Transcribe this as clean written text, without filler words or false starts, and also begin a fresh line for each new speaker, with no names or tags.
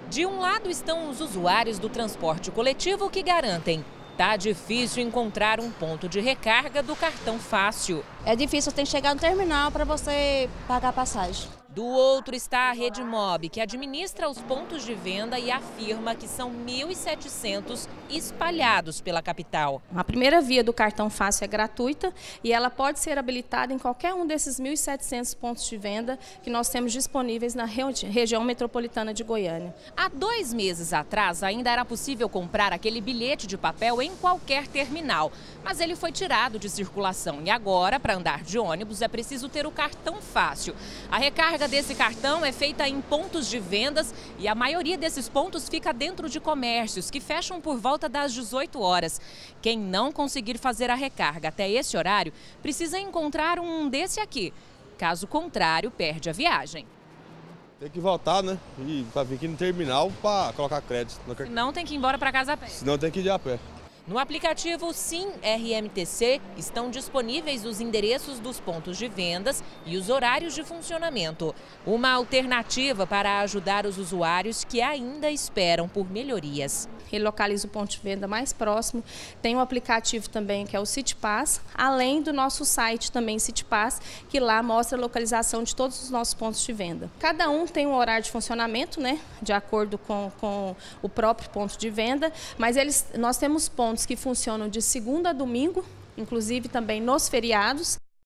De um lado estão os usuários do transporte coletivo que garantem: tá difícil encontrar um ponto de recarga do cartão fácil.
É difícil, tem que chegar no terminal para você pagar a passagem.
Do outro está a Rede Mob, que administra os pontos de venda e afirma que são 1.700 espalhados pela capital.
A primeira via do cartão fácil é gratuita e ela pode ser habilitada em qualquer um desses 1.700 pontos de venda que nós temos disponíveis na região metropolitana de Goiânia.
Há 2 meses atrás, ainda era possível comprar aquele bilhete de papel em qualquer terminal, mas ele foi tirado de circulação e agora, para andar de ônibus, é preciso ter o cartão fácil. A recarga desse cartão é feita em pontos de vendas e a maioria desses pontos fica dentro de comércios que fecham por volta das 18 horas. Quem não conseguir fazer a recarga até esse horário precisa encontrar um desse aqui. Caso contrário, perde a viagem.
Tem que voltar, né? E para vir aqui no terminal para colocar crédito.
Não tem que ir embora para casa a pé.
Senão tem que ir de a pé.
No aplicativo Sim RMTC estão disponíveis os endereços dos pontos de vendas e os horários de funcionamento. Uma alternativa para ajudar os usuários que ainda esperam por melhorias.
Ele localiza o ponto de venda mais próximo, tem um aplicativo também que é o CityPass, além do nosso site também CityPass, que lá mostra a localização de todos os nossos pontos de venda. Cada um tem um horário de funcionamento, né, de acordo com o próprio ponto de venda, mas nós temos pontos que funcionam de segunda a domingo, inclusive também nos feriados.